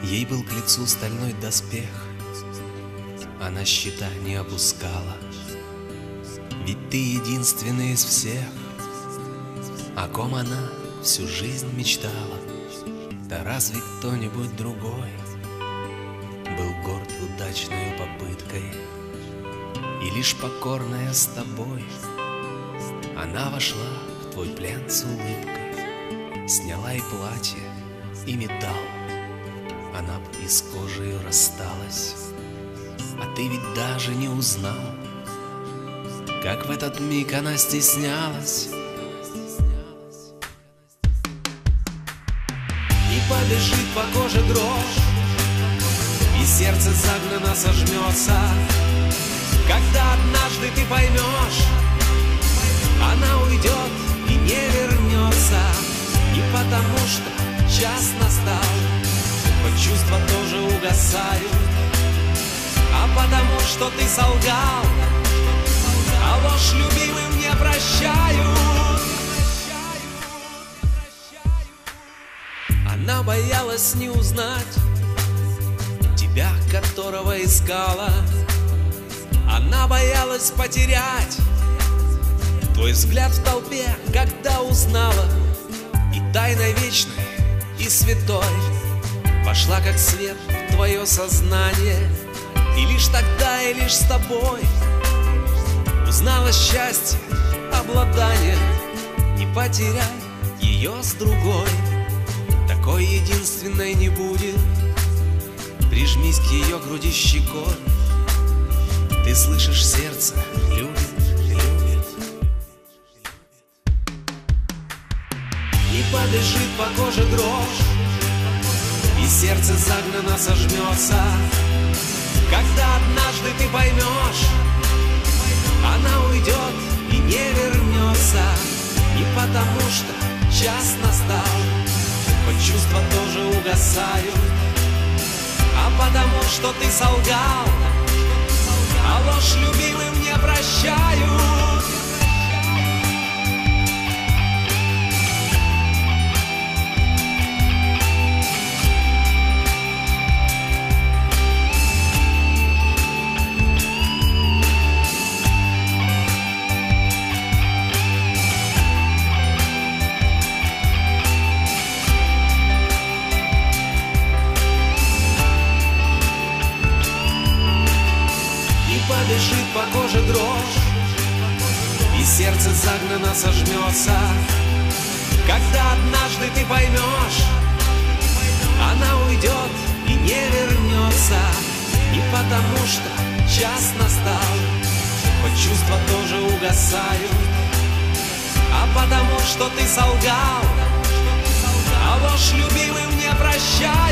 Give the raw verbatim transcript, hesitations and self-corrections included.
Ей был к лицу стальной доспех, она щита не опускала. Ведь ты единственный из всех, о ком она всю жизнь мечтала. Да разве кто-нибудь другой был горд удачной попыткой? И лишь покорная с тобой она вошла в твой плен с улыбкой, сняла и платье, и металл, она б и с кожей рассталась. А ты ведь даже не узнал, как в этот миг она стеснялась. И побежит по коже дрожь, и сердце загнано сожмется, когда однажды ты поймешь, она уйдет и не вернется. Не потому что час настал, хоть чувства тоже угасают, а потому что ты солгал, а ложь любимым не прощают. Она боялась не узнать тебя, которого искала. Она боялась потерять твой взгляд в толпе, когда узнала. И тайной вечной, и святой вошла как свет в твое сознание. И лишь тогда, и лишь с тобой узнала счастье, обладание. Не потеряй ее с другой, такой единственной не будет. Прижмись к ее груди щекой, ты слышишь, сердце любит, любит. И побежит по коже дрожь, и сердце загнано сожмется, когда однажды ты поймешь, она уйдет и не вернется. Не потому что час настал, хоть чувства тоже угасают, а потому что ты солгал, а ложь любимым не прощают. Побежит по коже дрожь, и сердце загнано сожмется, когда однажды ты поймешь, она уйдет и не вернется. Не потому что час настал, хоть чувства тоже угасают, а потому что ты солгал, а ложь любимым не прощай.